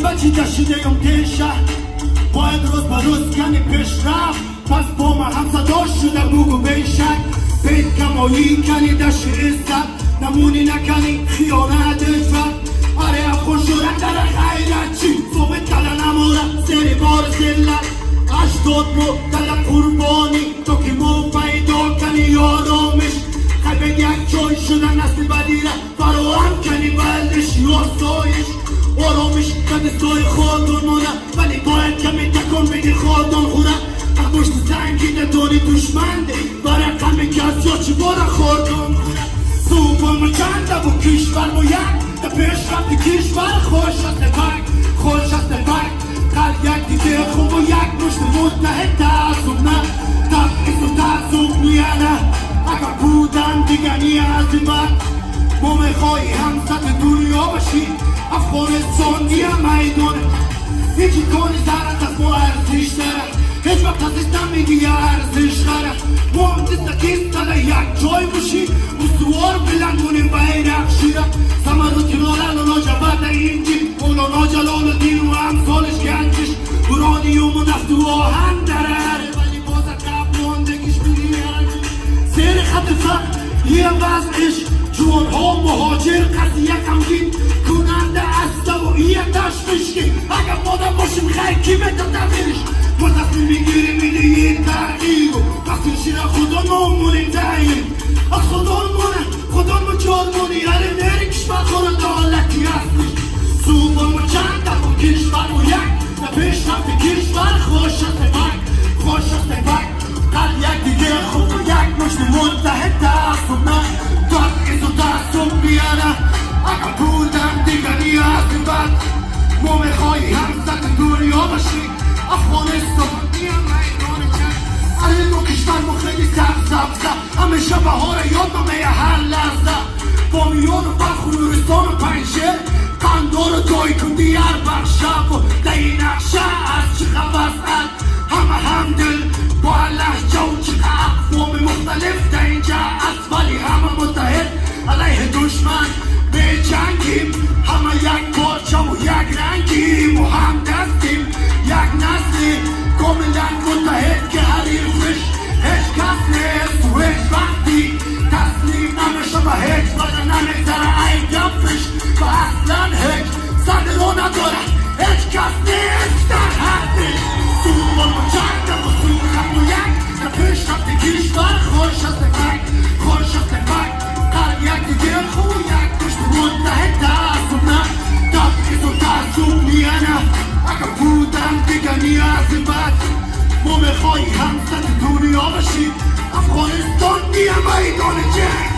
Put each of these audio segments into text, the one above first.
بچه کشیدیم دیشب باید روز با روز کنی پیش رفت پس با من هم صدا شده بگو بیشک بید کمایی کنی دشت عزت نمونی نکنی خیانت عزت آره خوش شده در غیرت چی صبح تله نمورد سری بار زلت اشتاد مو تله قربانی تو که مو پیدا کنی یارامش قلب یک جای شده نسل بدیره فراهم کنی بلدش یا سایش آرامش به دستای خودون مونه ولی باید کمی تکن بگی خودون خوره پشت زنگی نداری دشمن دی برای کمی کس یا چی باره خودون خوره صوبان و چنده و کشور و یک در پیش رفت کشور خوش است بک خوش است بک قلب یک دیگه خوب و یک مشت متحد تعصب نه تبعیض و تعصب نیانه اگر بودن دیگه نیازی ما میخوایی همسط دنیا باشی افغانستان دیگه میدونه یکی کنی زرد از ما ارزش داره هیچ وقت ازش نمیگی ارزش خره ما هم دستکیست تله یک جای باشی استوار بلندونیم بیرق شیره سمرد کنال اونا جبت اینجی مولانا جلال الدین و امثالش گنجش برانیوم و نفت و آهن داره ولی باز قبل ماندگیش میگیره زیر خط فقر یه وضعش جوان ها مهاجر قضیه غمگین کننده است و یه تشویشی اگر مادم باشیم خیلی کی بهتر تغییرش ما تصمیم میگیریم میده یه تغییر وقتی شیره خدا نمونیم دهیم از خدا نمونه خدا مجارمونی هره نری کشور خورد دالتی هستش صوبان و چند و کشور و یک در پیش رفت کشور خوش است بک خوش است بک قلب یک دیگه خوب و یک مشت متحد تعصب نه تبعیض و تعصب میانه اگر بودن دیگه نیازی بد ما میخوایی همسط دنیا باشی افغانستان دیگه میدان جنگ آره دو کشور ما خیلی سبزه همیشه بهار یاد نمیه هر لحظه بامیان و بلخ و نورستان و پنجشیر قندار و جای کن دیار بخشب و دی نقشه از چی خبر همه همدل با لحجه و چقدر اقوام مختلف در اینجا است ولی همه متحد علیه دشمن به جنگیم همه یک پارچه و یک رنگیم و هم دستیم یک نسلی کاملا متحد که حریفش هیچ کس نیست و هیچ وقتی تسلیم نمیشه و هیچ وقت نمیگذره ای گفش و اصلا هیچ صدر رو نداره هیچ کس نیست در حدش صوبان و چند و صورت و یک در پیش رفت کشور خوش است بک خوش است بک قلب یک دیگه خوب یک پشت متحد تعصب نه تبعیض و تعصب میانه اگر بودن دیگه نیازی بد ما میخوایی همسط دنیا باشی افغانستان دیگه میدان جنگ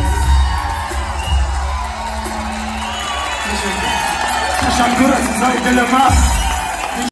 تشکر عزیزای دل من